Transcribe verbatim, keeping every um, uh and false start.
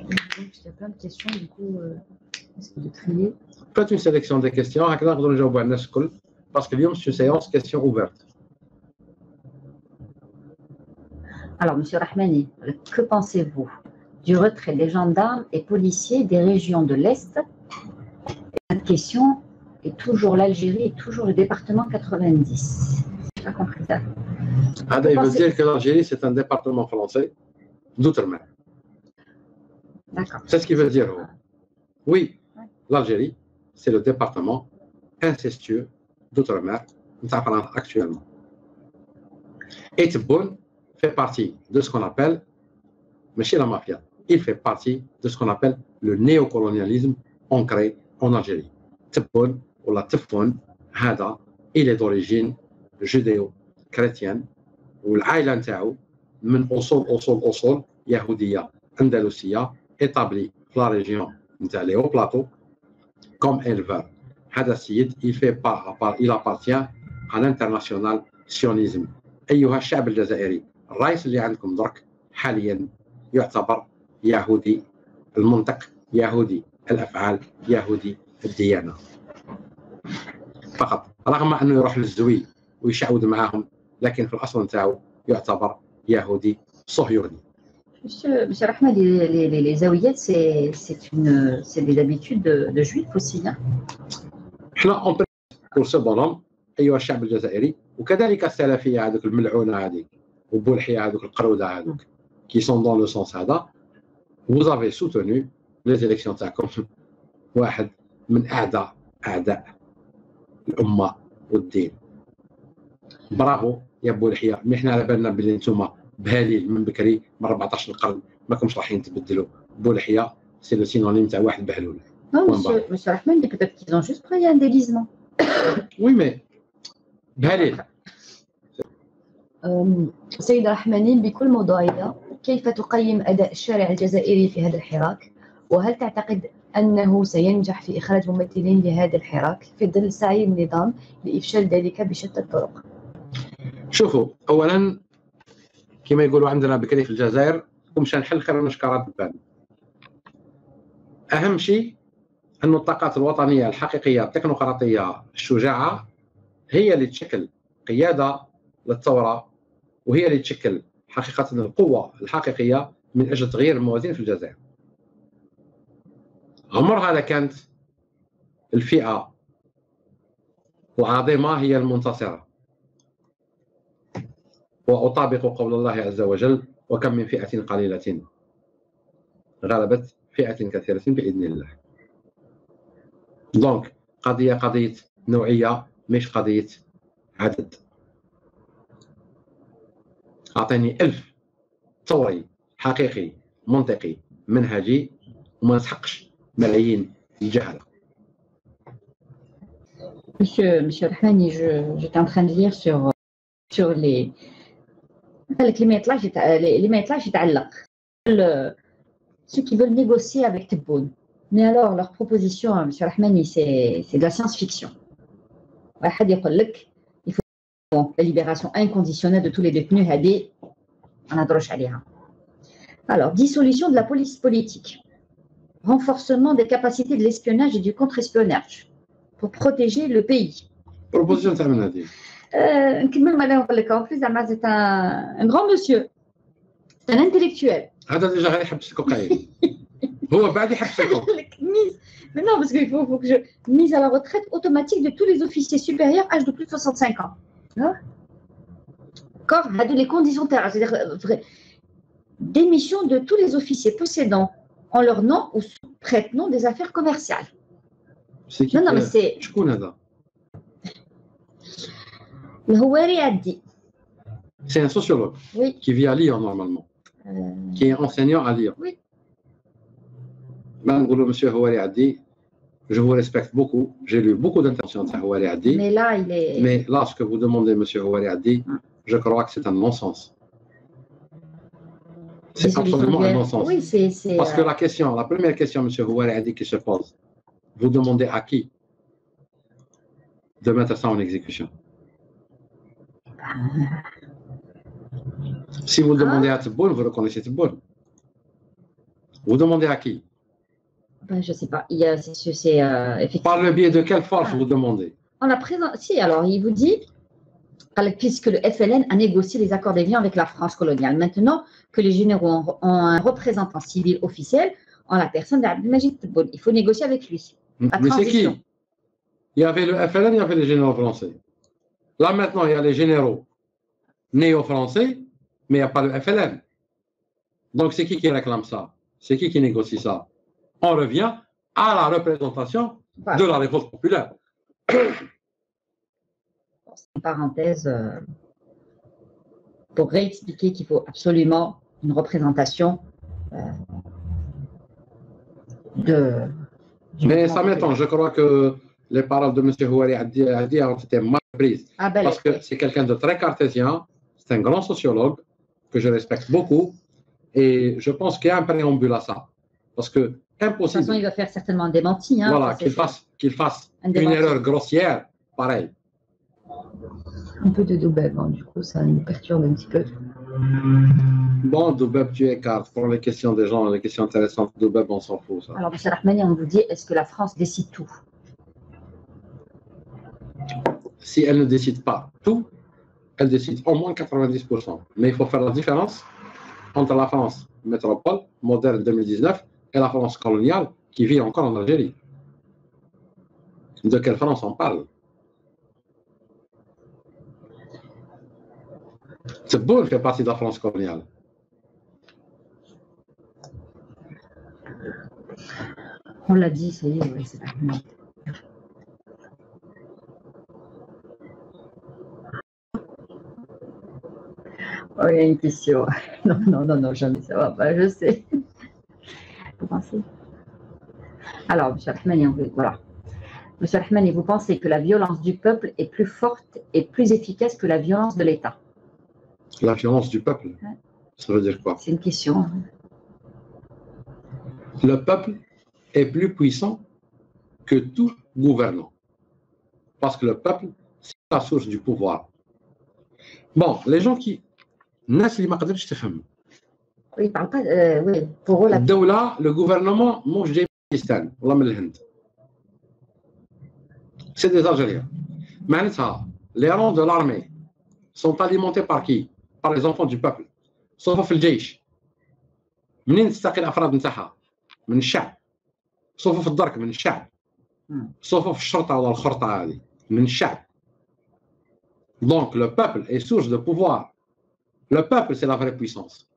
il y a plein de questions, du coup, euh, essayer de trier. Faites une sélection des questions, parce que c'est une séance questions ouvertes. Alors, monsieur Rahmani, que pensez-vous du retrait des gendarmes et policiers des régions de l'Est? Cette question est toujours l'Algérie et toujours le département quatre-vingt-dix. Je n'ai pas compris ça. Ah, il veut dire que l'Algérie, c'est un département français d'outre-mer. D'accord. C'est ce qu'il veut dire. Oui, l'Algérie, c'est le département incestueux d'outre-mer actuellement. Et Tebboune fait partie de ce qu'on appelle, mais chez la mafia, il fait partie de ce qu'on appelle le néocolonialisme ancré en Algérie. Tebboune, ou la Teffoun, Hada, il est d'origine judéo-chrétienne, ou l'Aïla Ntaou, من أصول أصول أصول يهودية أندلسية établie dans la région de Léo Plateau comme éleveur. هذا السيد il fait part, il appartient à l'international sionisme. أيها الشعب الجزائري، الرئيس اللي عندكم درك حاليا يعتبر يهودي المنطق، يهودي الأفعال، يهودي الديانة فقط، رغم أنه يروح للزوي ويشعوذ معاهم، لكن في الأصل نتاعو يعتبر يهودي صهيوني. Monsieur, monsieur Rahman, les, les, les, les zaouillettes, c'est des habitudes de, de juifs aussi. Hein? احنا اون بور سو بونوم ايها الشعب الجزائري، وكذلك السلفيه هذوك الملعونه هذيك وبولحيه هذوك القروده هذوك كي سون دون لو سونس هذا. vous avez soutenu les élections تاعكم واحد من اعداء اعداء الامه والدين. برافو يا بولحيه، مي حنا على بالنا بلي نتوما بهاليل من بكري من أربعطاش القرن ماكمش رايحين تبدلوا. بولحيه سي لو سينونيم تاع واحد بهلول. Non, monsieur, monsieur Rahman, peut-être qu'ils ont juste pris un déguisement. Oui, mais بهاليل. سيد رحماني، بكل موضوعية، كيف تقيم أداء الشارع الجزائري في هذا الحراك؟ وهل تعتقد أنه سينجح في إخراج ممثلين لهذا الحراك في ظل سعي النظام لإفشال ذلك بشتى الطرق؟ شوفوا، أولاً كما يقولوا عندنا بكري في الجزائر، ومشان نحل خير من شكارات البان. أهم شيء أن الطاقات الوطنية الحقيقية التكنوقراطية الشجاعة هي اللي تشكل قيادة للثورة، وهي اللي تشكل حقيقة القوة الحقيقية من أجل تغيير الموازين في الجزائر. عمرها كانت الفئة العظيمة هي المنتصرة، وأطابق قول الله عز وجل: وكم من فئة قليلة غلبت فئة كثيرة بإذن الله. دونك قضية قضية نوعية مش قضية عدد. أعطيني ألف ثوري حقيقي منطقي منهجي وما نسحقش ملايين الجهلة. Monsieur, monsieur Rahmani, j'étais en train de lire sur, sur les les métlages les métlages يتعلق ceux qui veulent négocier avec Tebboune. Mais alors leur proposition, monsieur Rahmani, c'est c'est de la science-fiction. واحد يقول لك il faut la libération inconditionnelle de tous les détenus هذه ما نهضروش عليها. Alors dissolution de la police politique, renforcement des capacités de l'espionnage et du contre-espionnage pour protéger le pays. Proposition تاع من هذه؟ نكمل ماذا نقول لك. En plus زعما c'est un un grand monsieur, c'est un intellectuel. هذا ديجا غير يحبس الكوكايين. هو بعد يحبس الكوكايين. Mais non, parce qu'il faut, faut que je mise à la retraite automatique de tous les officiers supérieurs âgés de plus de soixante-cinq ans. D'accord, les conditions terrain, c'est-à-dire démission de tous les officiers possédant en leur nom ou sous prête-nom des affaires commerciales. C'est qui? Non, non, mais c'est. شكون هذا؟ الهواري عدي. C'est un sociologue. Oui. Qui vit à Lyon normalement. Euh... Qui est enseignant à Lyon. Oui. Monsieur Houari Addi, je vous respecte beaucoup. J'ai lu beaucoup d'intentions de Houari Addi. Mais là, il est. Mais là, ce que vous demandez, monsieur Houari Addi, je crois que c'est un non-sens. C'est absolument un non-sens. Oui, c'est. Parce que la question, la première question, monsieur Houari Addi, qui se pose, vous demandez à qui de mettre ça en exécution? Si vous demandez à Tebboune, vous reconnaissez Tebboune. Vous demandez à qui? Ben, je ne sais pas. Il y a, c'est, c'est, euh, effectivement... Par le biais de quelle force ah. vous demandez? On a présent... Si, alors il vous dit, puisque le F L N a négocié les accords d'Évian avec la France coloniale, maintenant que les généraux ont, ont un représentant civil officiel, en la personne d'Abdelmajid Tebboune, il faut négocier avec lui. Mais c'est qui? Il y avait le F L N, il y avait les généraux français. Là maintenant, il y a les généraux néo-français, mais il n'y a pas le F L N. Donc c'est qui qui réclame ça? C'est qui qui négocie ça? On revient à la représentation voilà. de la révolte populaire. C'est une parenthèse euh, pour réexpliquer qu'il faut absolument une représentation euh, de... Mais ça m'étonne, je crois que les paroles de M. Houari Hadi ont été mal prises. Ah ben parce que c'est quelqu'un de très cartésien, c'est un grand sociologue que je respecte beaucoup. Et je pense qu'il y a un préambule à ça. Parce que, impossible. De toute façon, il va faire certainement un démenti. Hein, voilà, qu'il fasse, qu'il fasse une erreur grossière, pareil. Un peu de Doubeb, hein, du coup, ça nous perturbe un petit peu. Bon, Doubeb, tu écartes. Pour les questions des gens, les questions intéressantes, Doubeb, on s'en fout. Ça. Alors, M. Rahmani, on vous dit, est-ce que la France décide tout? Si elle ne décide pas tout, elle décide au moins quatre-vingt-dix pour cent. Mais il faut faire la différence entre la France métropole, moderne deux mille dix-neuf, et la France coloniale qui vit encore en Algérie. De quelle France on parle? C'est beau, elle fait partie de la France coloniale. On l'a dit, ça y est, oui, c'est pas Oh, il y a une question. Non, non, non, non, jamais ça va pas, je sais. Vous pensez? Alors, M. Rahmani, voilà. M. Rahmani, vous pensez que la violence du peuple est plus forte et plus efficace que la violence de l'État? La violence du peuple? Ouais. Ça veut dire quoi? C'est une question. Le peuple est plus puissant que tout gouvernant. Parce que le peuple, c'est la source du pouvoir. Bon, les gens qui... الناس اللي ما قدرتش تفهم. Oui, parle pas. Euh, oui, pour eux la. الدولة, le gouvernement مش جاي من باكستان ولا من الهند. C'est des Algériens. معناتها les rangs de l'armée sont alimentés par qui? Par les enfants du peuple. صوفوا في الجيش. منين تستقي الأفراد نتاعها؟ من الشعب. صوفوا في الدرك من الشعب. صوفوا في الشرطة ولا الخرطة هذه من الشعب. Donc le peuple est source de pouvoir. Le peuple, c'est la vraie puissance.